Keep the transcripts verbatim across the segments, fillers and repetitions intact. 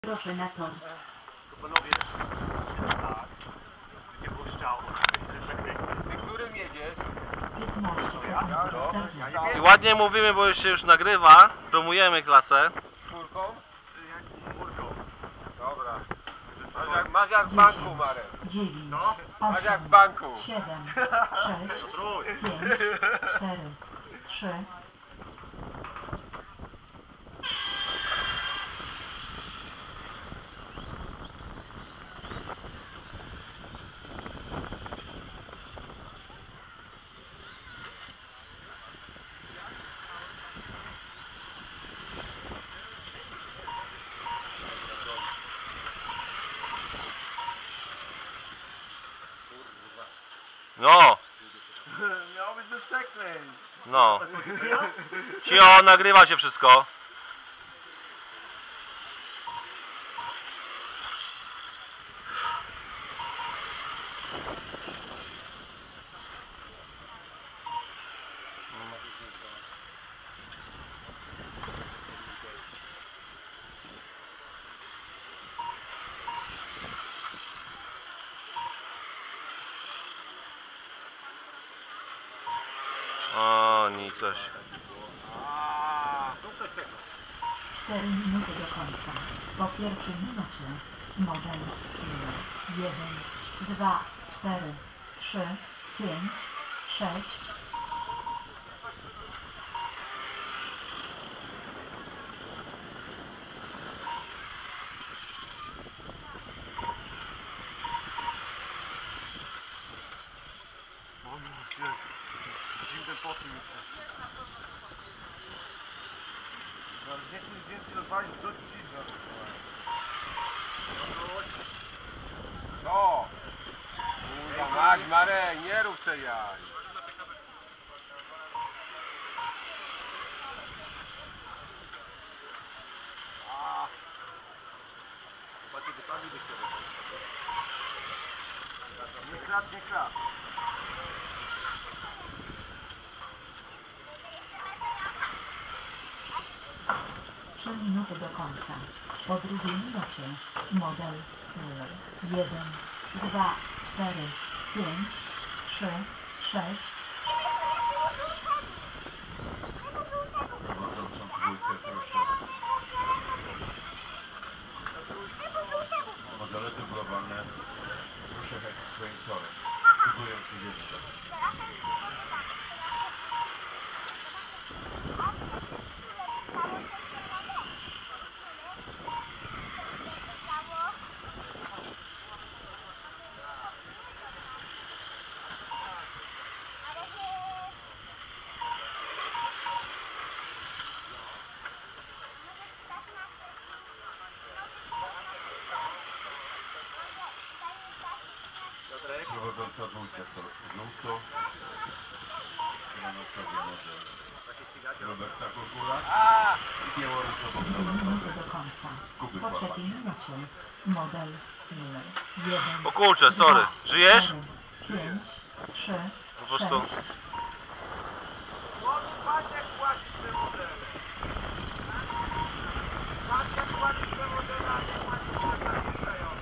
Proszę na tor. Panowie, tak, nie puszczało. Ty którym jedziesz? piętnaście sekund. I ładnie mówimy, bo już się już nagrywa, promujemy klasę. Czwórką? Czwórką. Dobra. Masz jak, masz jak w banku, Marek. dziewięć, Masz jak w osiem, banku. siedem, sześć, pięć, cztery, trzy. No, Miało być bez przekleństw. no. Cio, nagrywa się wszystko. O, nic coś. cztery minuty do końca. Po pierwszej minucie model numer jeden, dwa, cztery, trzy, pięć, sześć. Zimne poty już. Nie chcę nic więcej rozwalić, do dziwna. Co? Kurwa mać, Marek, nie rób se jaj. A. Zobaczcie, wypadli do siebie. Nie kracz, nie kracz. trzy minuty do końca. Po drugiej minucie model numer jeden, dwa, cztery, pięć, trzy, sześć. Modele typowane ruszek jak swoim torem. Próbują się jeszcze. Prowadząca dwójka to żółto. Na sobie może Roberta Kukula i białorusową dwie minuty prowadzącą do końca. Kuby Po Kłapa. trzeciej minucie model numer jeden, O kurczę, sorry. Żyjesz? cztery, pięć, trzy, Po prostu. sześć. Patrz jak płacisz te modele. Patrz jak płacisz te modele, a nie płacisz te modele.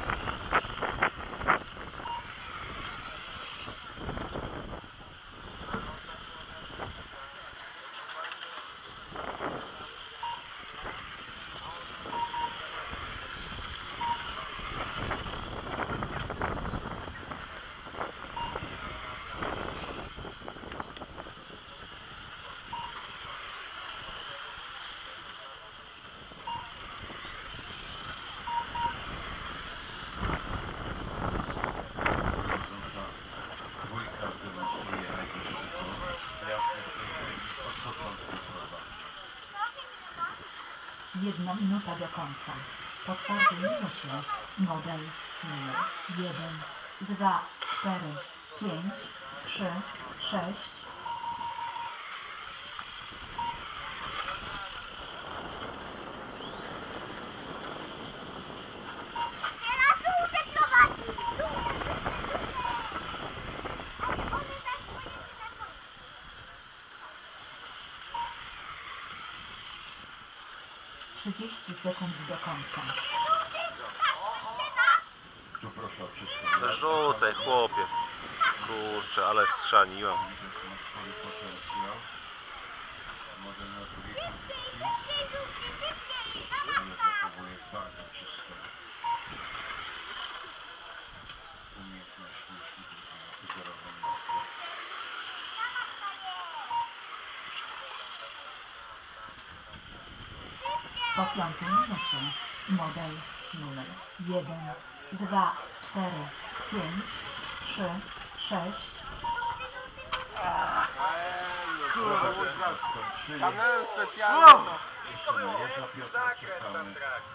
Prowadząca dwójka demonstruje najwyższego. Jasne, że od początku próba. Jedna minuta do końca. Po czwartej minucie model numer jeden, dwa, cztery, pięć, trzy, sześć. trzydzieści sekund do końca. Rzucaj, chłopie. Kurczę, ale schrzaniłem. Widzę, że ma spory potencjał. Może na drugiej pozycji. Ale zachowuje bardzo czysto. Umiejętność myśli, że ma zerową mocę. Po piątym minucie model numer jeden, dwa, cztery, pięć, trzy, sześć. Kurwa, Skończyli. Kamerę specjalną. Jeszcze na jedna Piotra czekamy.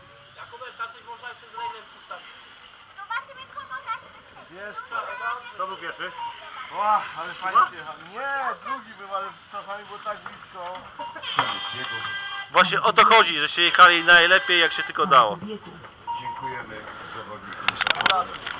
Jest. Kto był pierwszy? Ła, ale fajnie jechał. Nie, drugi był, ale czasami było tak blisko. Jego Właśnie o to chodzi, że się jechali najlepiej jak się tylko dało. Biegu. dziękujemy zawodnikom za pomoc.